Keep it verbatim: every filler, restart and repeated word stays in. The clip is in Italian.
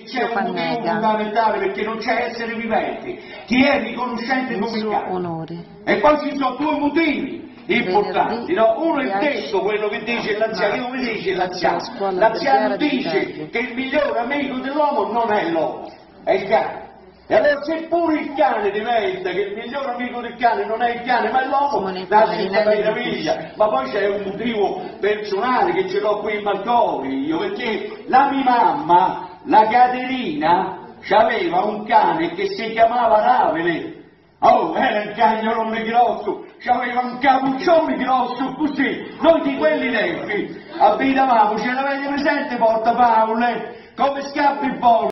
C'è un motivo fondamentale perché non c'è essere viventi, chi è riconoscente come il cane. E poi ci sono due motivi importanti, no? Uno è il testo, quello che dice l'anziano, come dice l'anziano? L'anziano dice che il migliore amico dell'uomo non è l'uomo, è il cane. E allora se pure il cane diventa che il miglior amico del cane non è il cane ma è l'uomo, nasce questa meraviglia. Ma poi c'è un motivo personale che ce l'ho qui in balcone io, perché la mia mamma, la Caterina, aveva un cane che si chiamava Ravene. Oh, era il cagnolone grosso, aveva un capuccione grosso così. Noi di quelli tempi abitavamo, ce l'avete presente Porta Paolo, come scappa il volo.